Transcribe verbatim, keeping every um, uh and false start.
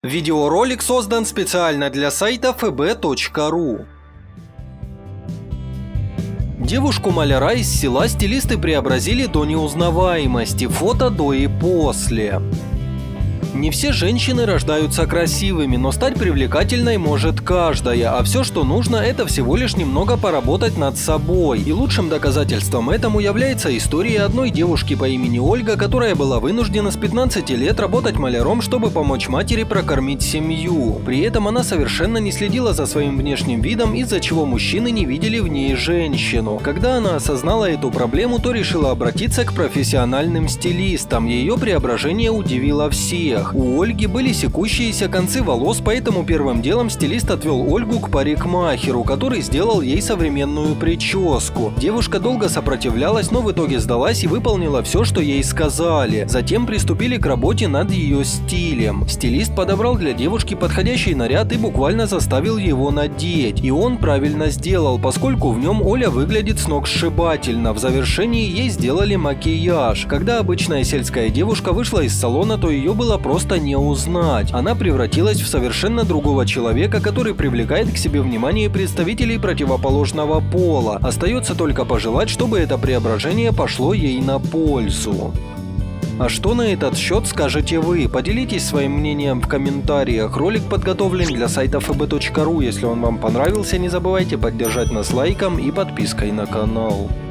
Видеоролик создан специально для сайта эф бэ точка ру. Девушку-маляра из села стилисты преобразили до неузнаваемости. Фото до и после. Не все женщины рождаются красивыми, но стать привлекательной может каждая, а все, что нужно, это всего лишь немного поработать над собой. И лучшим доказательством этому является история одной девушки по имени Ольга, которая была вынуждена с пятнадцати лет работать маляром, чтобы помочь матери прокормить семью. При этом она совершенно не следила за своим внешним видом, из-за чего мужчины не видели в ней женщину. Когда она осознала эту проблему, то решила обратиться к профессиональным стилистам. Ее преображение удивило всех. У Ольги были секущиеся концы волос, поэтому первым делом стилист отвел Ольгу к парикмахеру, который сделал ей современную прическу. Девушка долго сопротивлялась, но в итоге сдалась и выполнила все, что ей сказали. Затем приступили к работе над ее стилем. Стилист подобрал для девушки подходящий наряд и буквально заставил его надеть. И он правильно сделал, поскольку в нем Оля выглядит сногсшибательно. В завершении ей сделали макияж. Когда обычная сельская девушка вышла из салона, то ее было просто Просто не узнать. Она превратилась в совершенно другого человека, который привлекает к себе внимание представителей противоположного пола. Остается только пожелать, чтобы это преображение пошло ей на пользу. А что на этот счет скажете вы? Поделитесь своим мнением в комментариях. Ролик подготовлен для сайта эф бэ точка ру. Если он вам понравился, не забывайте поддержать нас лайком и подпиской на канал.